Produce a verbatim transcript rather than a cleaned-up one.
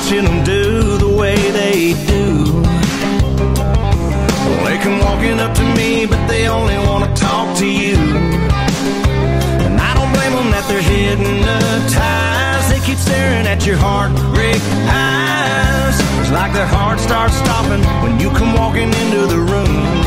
watching them do the way they do. Well, they come walking up to me, but they only want to talk to you. And I don't blame them that they're hypnotized. They keep staring at your heartbreak eyes. It's like their heart starts stopping when you come walking into the room.